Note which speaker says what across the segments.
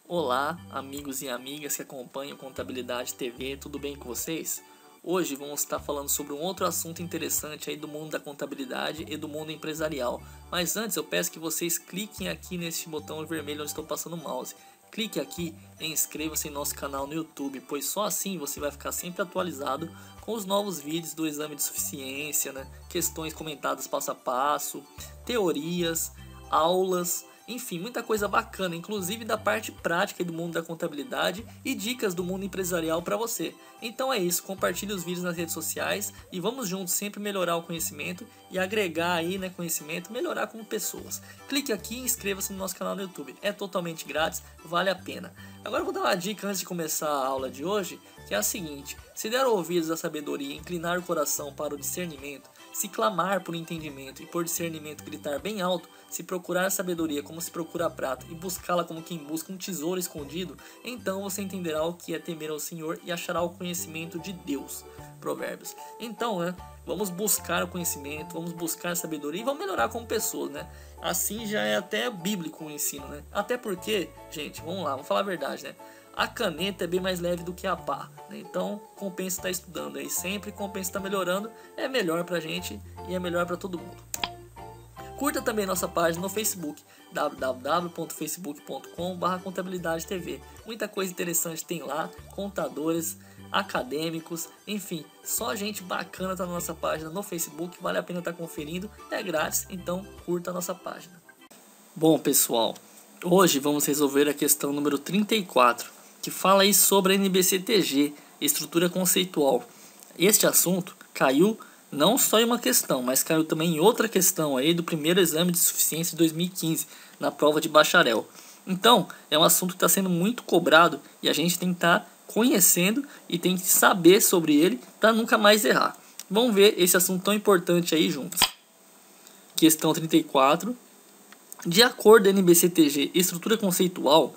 Speaker 1: Olá, amigos e amigas que acompanham Contabilidade TV, tudo bem com vocês? Hoje vamos estar falando sobre um outro assunto interessante aí do mundo da contabilidade e do mundo empresarial. Mas antes eu peço que vocês cliquem aqui neste botão vermelho onde estou passando o mouse. Clique aqui e inscreva-se em nosso canal no YouTube, pois só assim você vai ficar sempre atualizado com os novos vídeos do exame de suficiência, questões comentadas passo a passo, teorias, aulas, enfim, muita coisa bacana, inclusive da parte prática do mundo da contabilidade e dicas do mundo empresarial para você. Então é isso, compartilhe os vídeos nas redes sociais e vamos juntos sempre melhorar o conhecimento e agregar aí, conhecimento, melhorar como pessoas. Clique aqui e inscreva-se no nosso canal no YouTube, é totalmente grátis, vale a pena. Agora eu vou dar uma dica antes de começar a aula de hoje, que é a seguinte: se der ouvidos à sabedoria, inclinar o coração para o discernimento, se clamar por entendimento e por discernimento gritar bem alto, se procurar a sabedoria como se procura a prata e buscá-la como quem busca um tesouro escondido, então você entenderá o que é temer ao Senhor e achará o conhecimento de Deus. Provérbios. Então, vamos buscar o conhecimento, vamos buscar a sabedoria e vamos melhorar como pessoas, Assim já é até bíblico o ensino, Até porque, gente, vamos lá, vamos falar a verdade, A caneta é bem mais leve do que a pá, Então compensa estar estudando aí sempre, compensa estar melhorando, é melhor pra gente e é melhor pra todo mundo. Curta também nossa página no Facebook, www.facebook.com/contabilidade-tv. Muita coisa interessante tem lá, contadores, acadêmicos, enfim, só gente bacana tá na nossa página no Facebook, vale a pena estar conferindo, é grátis, então curta a nossa página. Bom pessoal, hoje vamos resolver a questão número 34, que fala aí sobre a NBCTG, estrutura conceitual. Este assunto caiu não só em uma questão, mas caiu também em outra questão aí do primeiro exame de suficiência de 2015, na prova de bacharel. Então, é um assunto que está sendo muito cobrado e a gente tem que estar conhecendo e tem que saber sobre ele para nunca mais errar. Vamos ver esse assunto tão importante aí juntos. Questão 34. De acordo com a NBCTG, estrutura conceitual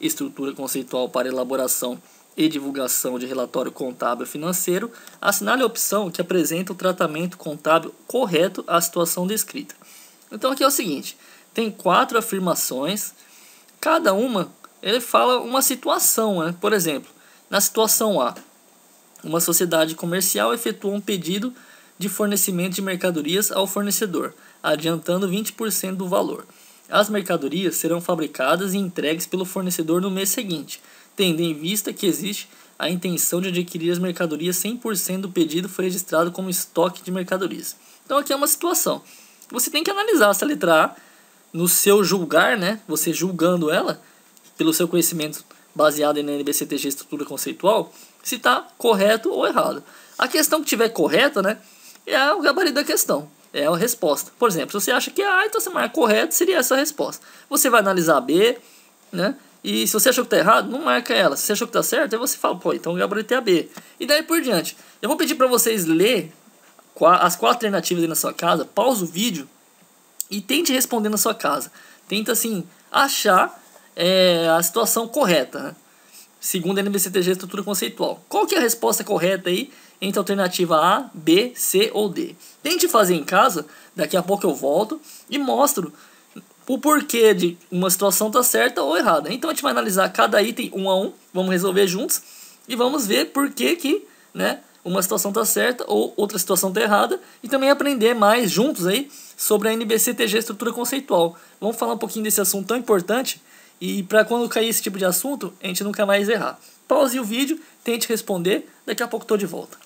Speaker 1: para elaboração e divulgação de relatório contábil financeiro, assinale a opção que apresenta o tratamento contábil correto à situação descrita. Então aqui é o seguinte, tem 4 afirmações, cada uma ele fala uma situação, Por exemplo, na situação A, uma sociedade comercial efetuou um pedido de fornecimento de mercadorias ao fornecedor, adiantando 20% do valor. As mercadorias serão fabricadas e entregues pelo fornecedor no mês seguinte, tendo em vista que existe a intenção de adquirir as mercadorias. 100% do pedido foi registrado como estoque de mercadorias. Então aqui é uma situação. Você tem que analisar essa letra A no seu julgar, Você julgando ela, pelo seu conhecimento baseado na NBCTG estrutura conceitual, se está correto ou errado. A questão que tiver correta, é o gabarito da questão. É a resposta. Por exemplo, se você acha que é A, então você marca correto, seria essa a resposta. Você vai analisar a B, E se você achou que está errado, não marca ela. Se você achou que está certo, aí você fala, então o gabarito é a B. E daí por diante. Eu vou pedir para vocês ler as 4 alternativas aí na sua casa, pausa o vídeo e tente responder na sua casa. Tenta, assim, achar a situação correta, segundo a NBCTG estrutura conceitual. Qual que é a resposta correta aí entre a alternativa A, B, C ou D? Tente fazer em casa, daqui a pouco eu volto e mostro o porquê de uma situação tá certa ou errada. Então a gente vai analisar cada item um a um, vamos resolver juntos e vamos ver por que uma situação tá certa ou outra situação tá errada e também aprender mais juntos aí sobre a NBCTG estrutura conceitual. Vamos falar um pouquinho desse assunto tão importante e para quando cair esse tipo de assunto, a gente nunca mais errar. Pause o vídeo, tente responder, daqui a pouco estou de volta.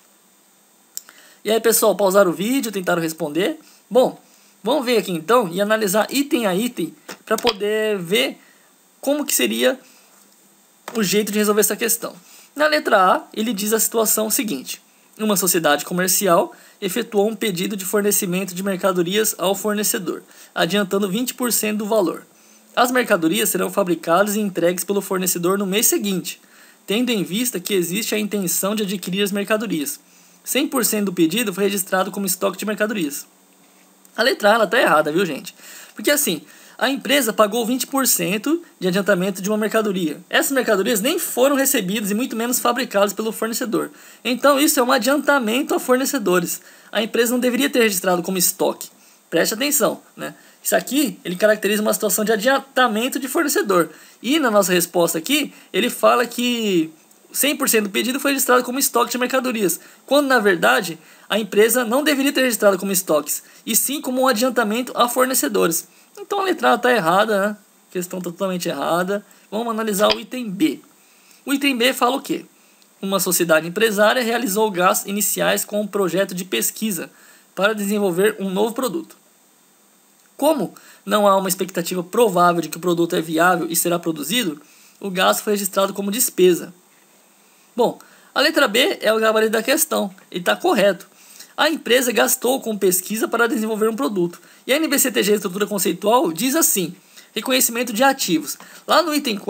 Speaker 1: E aí pessoal, pausaram o vídeo, tentaram responder? Bom, vamos ver aqui então e analisar item a item para poder ver como que seria o jeito de resolver essa questão. Na letra A, ele diz a situação seguinte: uma sociedade comercial efetuou um pedido de fornecimento de mercadorias ao fornecedor, adiantando 20% do valor. As mercadorias serão fabricadas e entregues pelo fornecedor no mês seguinte, tendo em vista que existe a intenção de adquirir as mercadorias. 100% do pedido foi registrado como estoque de mercadorias. A letra A está errada, viu gente? Porque assim, a empresa pagou 20% de adiantamento de uma mercadoria. Essas mercadorias nem foram recebidas e muito menos fabricadas pelo fornecedor. Então isso é um adiantamento a fornecedores. A empresa não deveria ter registrado como estoque. Preste atenção, né? Isso aqui, ele caracteriza uma situação de adiantamento de fornecedor. E na nossa resposta aqui, ele fala que 100% do pedido foi registrado como estoque de mercadorias, quando na verdade a empresa não deveria ter registrado como estoques, e sim como um adiantamento a fornecedores. Então a letra A está errada, né? A questão tá totalmente errada. Vamos analisar o item B. O item B fala o quê? Uma sociedade empresária realizou gastos iniciais com um projeto de pesquisa para desenvolver um novo produto. Como não há uma expectativa provável de que o produto é viável e será produzido, o gasto foi registrado como despesa. Bom, a letra B é o gabarito da questão, e está correto. A empresa gastou com pesquisa para desenvolver um produto. E a NBCTG Estrutura Conceitual diz assim, reconhecimento de ativos. Lá no item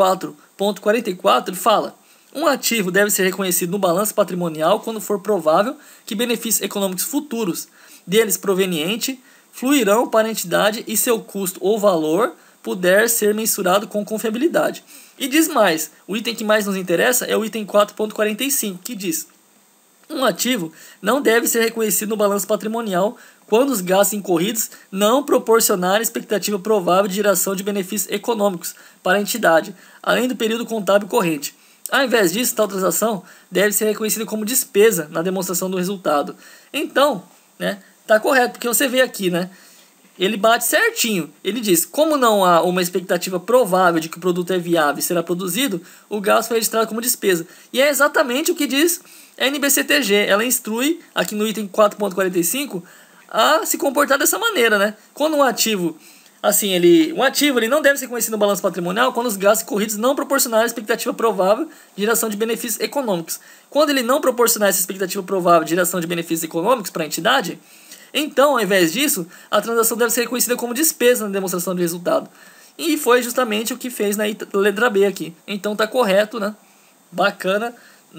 Speaker 1: 4.44 ele fala, um ativo deve ser reconhecido no balanço patrimonial quando for provável que benefícios econômicos futuros deles proveniente fluirão para a entidade e seu custo ou valor puder ser mensurado com confiabilidade. E diz mais, o item que mais nos interessa é o item 4.45, que diz, um ativo não deve ser reconhecido no balanço patrimonial quando os gastos incorridos não proporcionarem expectativa provável de geração de benefícios econômicos para a entidade, além do período contábil corrente. Ao invés disso, tal transação deve ser reconhecida como despesa na demonstração do resultado. Então, né, tá correto, porque você vê aqui, né, ele bate certinho. Ele diz, como não há uma expectativa provável de que o produto é viável e será produzido, o gasto foi registrado como despesa. E é exatamente o que diz a NBCTG. Ela instrui, aqui no item 4.45, a se comportar dessa maneira, né? Quando um ativo, assim, um ativo ele não deve ser conhecido no balanço patrimonial quando os gastos corridos não proporcionarem a expectativa provável de geração de benefícios econômicos. Quando ele não proporcionar essa expectativa provável de geração de benefícios econômicos para a entidade, então, ao invés disso, a transação deve ser reconhecida como despesa na demonstração de resultado. E foi justamente o que fez na letra B aqui. Então tá correto, né? Bacana.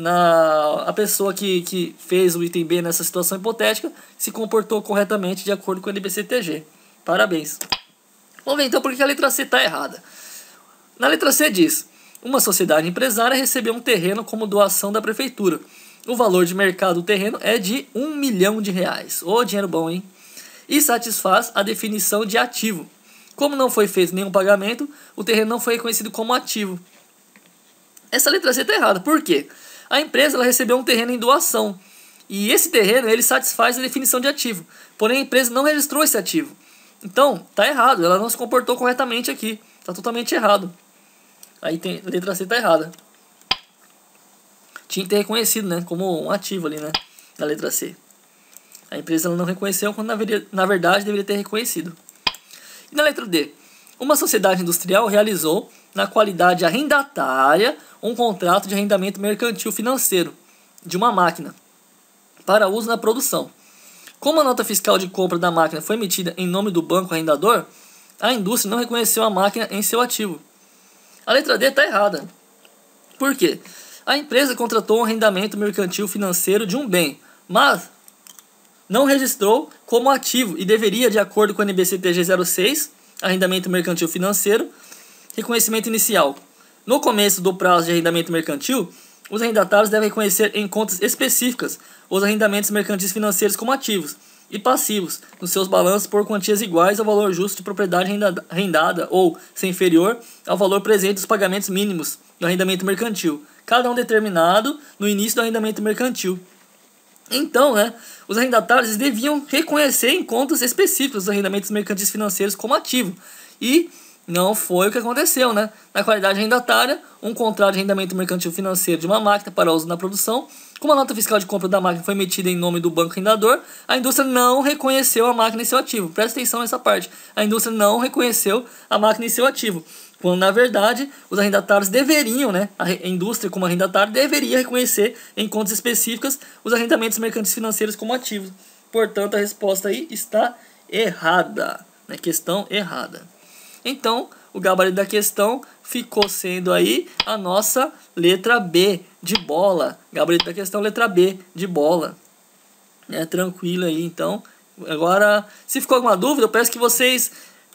Speaker 1: A pessoa que fez o item B nessa situação hipotética se comportou corretamente de acordo com o NBCTG. Parabéns. Vamos ver então por que a letra C está errada. Na letra C diz, uma sociedade empresária recebeu um terreno como doação da prefeitura. O valor de mercado do terreno é de R$1 milhão. Ô, dinheiro bom, hein? E satisfaz a definição de ativo. Como não foi feito nenhum pagamento, o terreno não foi reconhecido como ativo. Essa letra C está errada. Por quê? A empresa ela recebeu um terreno em doação. E esse terreno ele satisfaz a definição de ativo. Porém, a empresa não registrou esse ativo. Então, está errado. Ela não se comportou corretamente aqui. Está totalmente errado. Aí tem letra C está errada. Tinha que ter reconhecido, né, como um ativo ali, né, na letra C. A empresa ela não reconheceu quando na verdade deveria ter reconhecido. E na letra D, uma sociedade industrial realizou, na qualidade arrendatária, um contrato de arrendamento mercantil financeiro de uma máquina para uso na produção. Como a nota fiscal de compra da máquina foi emitida em nome do banco arrendador, a indústria não reconheceu a máquina em seu ativo. A letra D está errada. Por quê? A empresa contratou um arrendamento mercantil financeiro de um bem, mas não registrou como ativo e deveria, de acordo com a NBCTG 06, arrendamento mercantil financeiro, reconhecimento inicial. No começo do prazo de arrendamento mercantil, os arrendatários devem reconhecer em contas específicas os arrendamentos mercantis financeiros como ativos e passivos nos seus balanços por quantias iguais ao valor justo de propriedade arrendada ou, se inferior, ao valor presente dos pagamentos mínimos do arrendamento mercantil, cada um determinado no início do arrendamento mercantil. Então, né, os arrendatários deviam reconhecer em contas específicas os arrendamentos mercantis financeiros como ativo. E não foi o que aconteceu, né? Na qualidade arrendatária, um contrato de arrendamento mercantil financeiro de uma máquina para uso na produção, como a nota fiscal de compra da máquina foi emitida em nome do banco arrendador, a indústria não reconheceu a máquina em seu ativo. Presta atenção nessa parte. A indústria não reconheceu a máquina em seu ativo. Quando, na verdade, os arrendatários deveriam, né, a indústria como arrendatário deveria reconhecer em contas específicas os arrendamentos mercantis financeiros como ativos. Portanto, a resposta aí está errada, né? Questão errada. Então, o gabarito da questão ficou sendo aí a nossa letra B de bola. Gabarito da questão, letra B de bola. Tranquilo aí, então. Agora, se ficou alguma dúvida, eu peço que vocês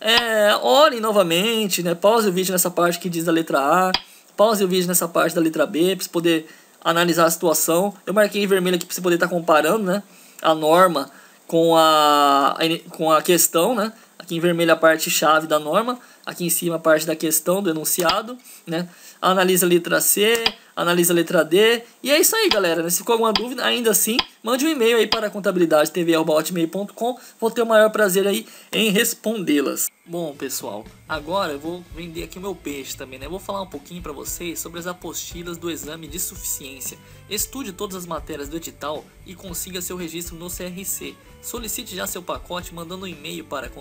Speaker 1: olhem novamente, né? Pause o vídeo nessa parte que diz a letra A. Pause o vídeo nessa parte da letra B, para você poder analisar a situação. Eu marquei em vermelho aqui para você poder estar comparando, né, a norma com a questão, né? Aqui em vermelho a parte chave da norma, aqui em cima a parte da questão do enunciado, né? Analisa a letra C, analisa a letra D, e é isso aí, galera, né? Se ficou alguma dúvida, ainda assim, mande um e-mail aí para contabilidade.tv@hotmail.com, vou ter o maior prazer aí em respondê-las. Bom, pessoal, agora eu vou vender aqui o meu peixe também, né? Vou falar um pouquinho para vocês sobre as apostilas do exame de suficiência. Estude todas as matérias do edital e consiga seu registro no CRC. Solicite já seu pacote mandando um e-mail para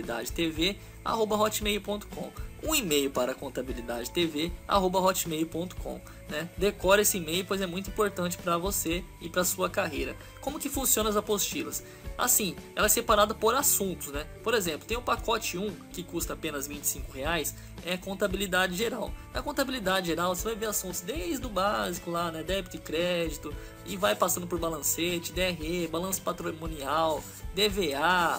Speaker 1: contabilidadetv@hotmail.com. Um e-mail para contabilidadetv@hotmail.com, né? Decore esse e-mail, pois é muito importante para você e para sua carreira. Como que funciona as apostilas? Assim, ela é separada por assuntos, né? Por exemplo, tem o pacote 1, que custa apenas R$25, é contabilidade geral. Na contabilidade geral, você vai ver assuntos desde o básico lá, né? Débito e crédito, e vai passando por balancete, DRE, balanço patrimonial, DVA,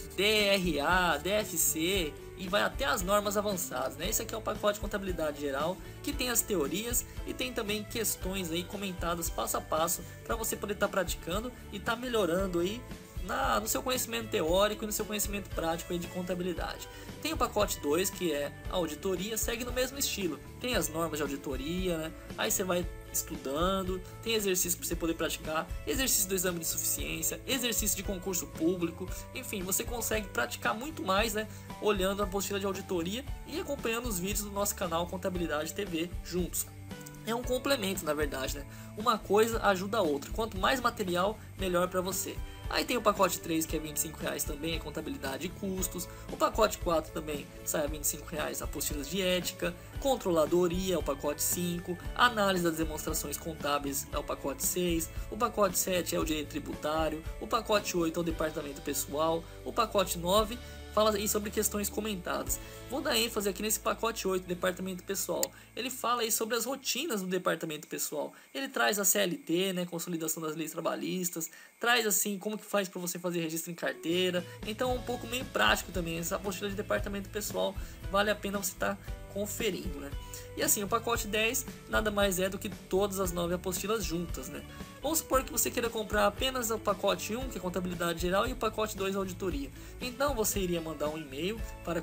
Speaker 1: DRA, DFC, e vai até as normas avançadas, né? Esse aqui é o pacote de contabilidade geral, que tem as teorias e tem também questões aí comentadas passo a passo para você poder estar praticando e estar melhorando aí no seu conhecimento teórico e no seu conhecimento prático aí de contabilidade. Tem o pacote 2, que é a auditoria, segue no mesmo estilo. Tem as normas de auditoria, né? Aí você vai estudando, tem exercício para você poder praticar, exercício do exame de suficiência, exercício de concurso público, enfim, você consegue praticar muito mais, né? Olhando a apostila de auditoria e acompanhando os vídeos do nosso canal Contabilidade TV juntos. É um complemento, na verdade, né? Uma coisa ajuda a outra. Quanto mais material, melhor para você. Aí tem o pacote 3, que é R$25 também, é contabilidade e custos. O pacote 4 também sai a R$25, apostilas de ética. Controladoria é o pacote 5. Análise das demonstrações contábeis é o pacote 6. O pacote 7 é o direito tributário. O pacote 8 é o departamento pessoal. O pacote 9 fala aí sobre questões comentadas. Vou dar ênfase aqui nesse pacote 8, departamento pessoal. Ele fala aí sobre as rotinas do departamento pessoal. Ele traz a CLT, né, consolidação das leis trabalhistas, traz assim como que faz para você fazer registro em carteira. Então é um pouco meio prático também. Essa apostila de departamento pessoal vale a pena você estar conferindo, né? E assim, o pacote 10 nada mais é do que todas as 9 apostilas juntas, né? Vamos supor que você queira comprar apenas o pacote 1, que é contabilidade geral, e o pacote 2, auditoria. Então você iria mandar um e-mail para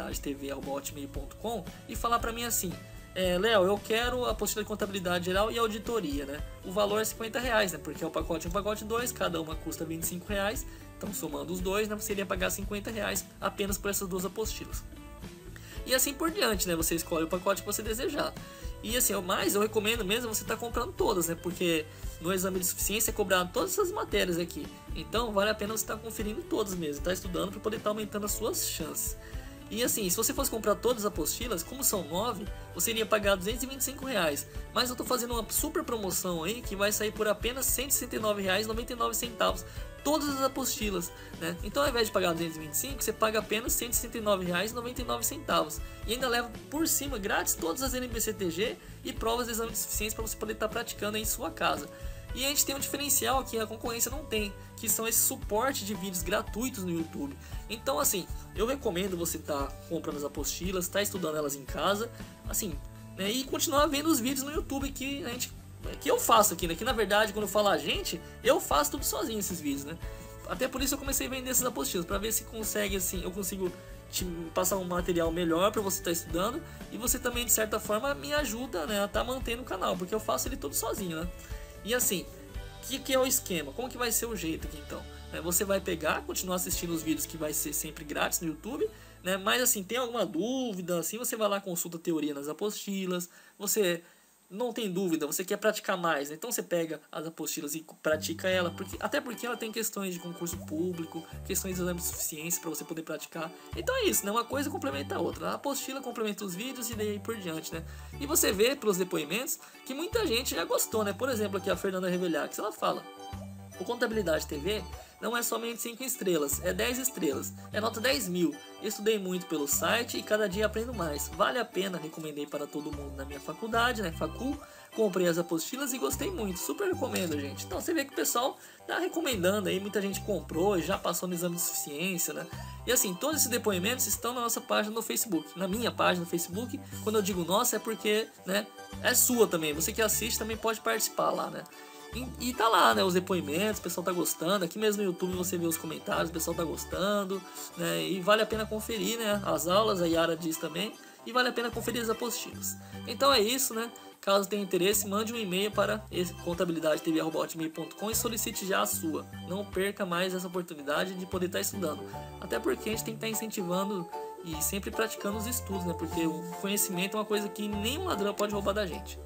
Speaker 1: contabilidadetv@hotmail.com e falar para mim assim: Léo, eu quero a apostila de contabilidade geral e auditoria, né? O valor é R$50, né? Porque é o pacote 1 e o pacote 2, cada uma custa R$25. Então, somando os dois, né, você iria pagar R$50 apenas por essas duas apostilas. E assim por diante, né? Você escolhe o pacote que você desejar. E assim, eu recomendo mesmo você estar comprando todas, né? Porque no exame de suficiência é cobrado todas essas matérias aqui. Então vale a pena você estar conferindo todas mesmo, estar estudando para poder estar aumentando as suas chances. E assim, se você fosse comprar todas as apostilas, como são 9, você iria pagar R$225. Mas eu estou fazendo uma super promoção aí que vai sair por apenas R$169,99. Todas as apostilas, né? Então ao invés de pagar 225, você paga apenas R$169,99 e ainda leva por cima grátis todas as NBCTG e provas de exame de suficiência para você poder estar praticando em sua casa. E a gente tem um diferencial que a concorrência não tem, que são esse suporte de vídeos gratuitos no YouTube. Então assim, eu recomendo você estar comprando as apostilas, estar estudando elas em casa, assim, né? E continuar vendo os vídeos no YouTube que eu faço aqui, né? Que na verdade, quando eu falo a gente, eu faço tudo sozinho esses vídeos, né? Até por isso eu comecei a vender essas apostilas, para ver se consegue, assim, eu consigo te passar um material melhor para você estar estudando, e você também, de certa forma, me ajuda, né, a estar mantendo o canal, porque eu faço ele todo sozinho, né? E assim, o que é o esquema? Como que vai ser o jeito aqui então? Você vai pegar, continuar assistindo os vídeos que vai ser sempre grátis no YouTube, né? Mas assim, tem alguma dúvida, assim, você vai lá, consulta a teoria nas apostilas, você não tem dúvida, você quer praticar mais, então você pega as apostilas e pratica ela, até porque ela tem questões de concurso público, questões de exame de suficiência para você poder praticar. Então é isso, né? Uma coisa complementa a outra. A apostila complementa os vídeos e daí por diante, né? E você vê pelos depoimentos que muita gente já gostou, né? Por exemplo, aqui a Fernanda Revelhax, ela fala: o Contabilidade TV não é somente 5 estrelas, é 10 estrelas, é nota 10.000. Estudei muito pelo site e cada dia aprendo mais. Vale a pena, recomendei para todo mundo na minha faculdade, né, Facul. Comprei as apostilas e gostei muito, super recomendo, gente. Então você vê que o pessoal tá recomendando aí, muita gente comprou, já passou no exame de suficiência, né? E assim, todos esses depoimentos estão na nossa página no Facebook, na minha página no Facebook. Quando eu digo nossa é porque, né, é sua também, você que assiste também pode participar lá, né? E tá lá, né, os depoimentos, o pessoal tá gostando. Aqui mesmo no YouTube você vê os comentários, o pessoal tá gostando, né? E vale a pena conferir, né, as aulas, a Yara diz também. E vale a pena conferir as apostilas. Então é isso, né? Caso tenha interesse, mande um e-mail para contabilidade.tv@hotmail.com e solicite já a sua. Não perca mais essa oportunidade de poder estar estudando. Até porque a gente tem que estar incentivando e sempre praticando os estudos, né? Porque o conhecimento é uma coisa que nenhum ladrão pode roubar da gente.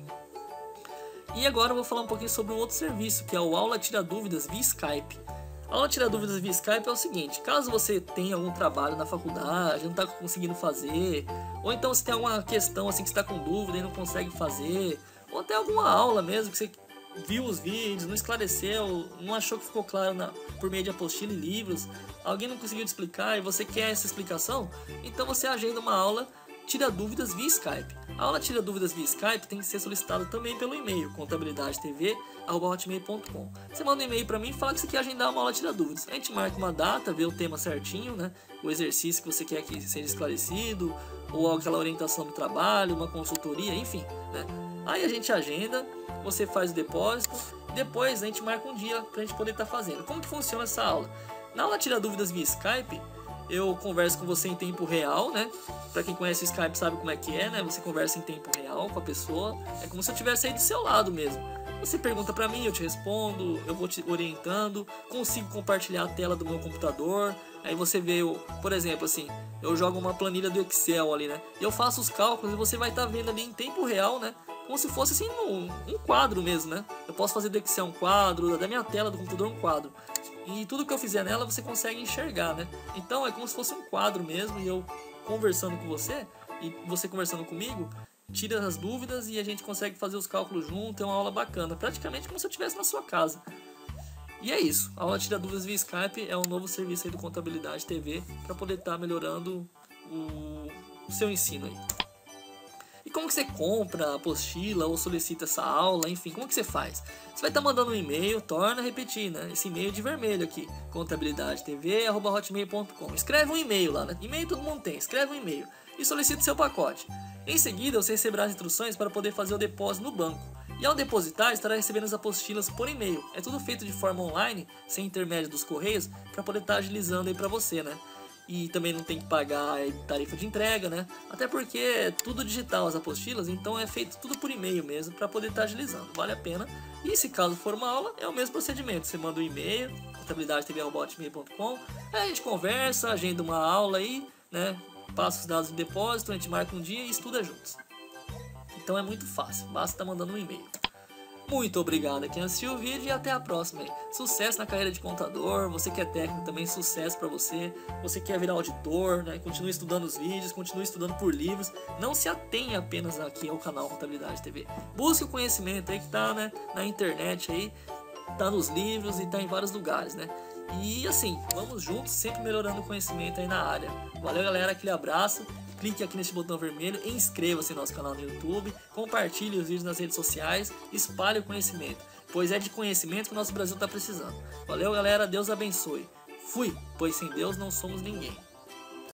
Speaker 1: E agora eu vou falar um pouquinho sobre um outro serviço, que é o Aula Tira Dúvidas via Skype. A Aula Tira Dúvidas via Skype é o seguinte: caso você tenha algum trabalho na faculdade, não está conseguindo fazer, ou então você tem alguma questão assim que está com dúvida e não consegue fazer, ou até alguma aula mesmo que você viu os vídeos, não esclareceu, não achou que ficou claro por meio de apostila e livros, alguém não conseguiu te explicar e você quer essa explicação, então você agenda uma aula Tira Dúvidas via Skype. A aula Tira Dúvidas via Skype tem que ser solicitada também pelo e-mail contabilidadetv@hotmail.com. Você manda um e-mail para mim e fala que você quer agendar uma aula Tira Dúvidas. A gente marca uma data, vê o tema certinho, né? O exercício que você quer que seja esclarecido, ou aquela orientação do trabalho, uma consultoria, enfim, né? Aí a gente agenda, você faz o depósito, depois a gente marca um dia pra gente poder estar fazendo. Como que funciona essa aula? Na aula Tira Dúvidas via Skype, eu converso com você em tempo real, né? Pra quem conhece o Skype sabe como é que é, né? Você conversa em tempo real com a pessoa. É como se eu estivesse aí do seu lado mesmo. Você pergunta pra mim, eu te respondo, eu vou te orientando, consigo compartilhar a tela do meu computador. Aí você vê, por exemplo, assim, eu jogo uma planilha do Excel ali, né? E eu faço os cálculos e você vai estar vendo ali em tempo real, né? Como se fosse assim um quadro mesmo, né? Eu posso fazer do Excel um quadro, da minha tela do computador um quadro. E tudo que eu fizer nela você consegue enxergar, né? Então é como se fosse um quadro mesmo, e eu conversando com você e você conversando comigo, tira as dúvidas e a gente consegue fazer os cálculos junto. É uma aula bacana, praticamente como se eu estivesse na sua casa. E é isso, a aula Tira Dúvidas via Skype é um novo serviço aí do Contabilidade TV para poder estar melhorando o seu ensino aí. E como que você compra a apostila ou solicita essa aula, enfim, como que você faz? Você vai estar mandando um e-mail, torna a repetir, né? Esse e-mail de vermelho aqui, contabilidadetv@hotmail.com. Escreve um e-mail lá, né? E-mail todo mundo tem, escreve um e-mail e solicita seu pacote. Em seguida, você receberá as instruções para poder fazer o depósito no banco. E ao depositar, estará recebendo as apostilas por e-mail. É tudo feito de forma online, sem intermédio dos correios, para poder estar agilizando aí para você, né? E também não tem que pagar tarifa de entrega, né? Até porque é tudo digital as apostilas, então é feito tudo por e-mail mesmo para poder estar agilizando. Vale a pena. E se caso for uma aula, é o mesmo procedimento. Você manda um e-mail, contabilidadetv@hotmail.com, aí a gente conversa, agenda uma aula aí, né? Passa os dados do depósito, a gente marca um dia e estuda juntos. Então é muito fácil, basta estar mandando um e-mail. Muito obrigado a quem assistiu o vídeo e até a próxima. Sucesso na carreira de contador, você que é técnico também, sucesso para você. Você quer virar auditor, né? Continue estudando os vídeos, continue estudando por livros. Não se atenha apenas aqui ao canal Contabilidade TV. Busque o conhecimento aí que tá, né, na internet aí, tá nos livros e tá em vários lugares, né? E assim, vamos juntos, sempre melhorando o conhecimento aí na área. Valeu, galera, aquele abraço. Clique aqui nesse botão vermelho, inscreva-se no nosso canal no YouTube, compartilhe os vídeos nas redes sociais, espalhe o conhecimento, pois é de conhecimento que o nosso Brasil está precisando. Valeu, galera, Deus abençoe. Fui, pois sem Deus não somos ninguém.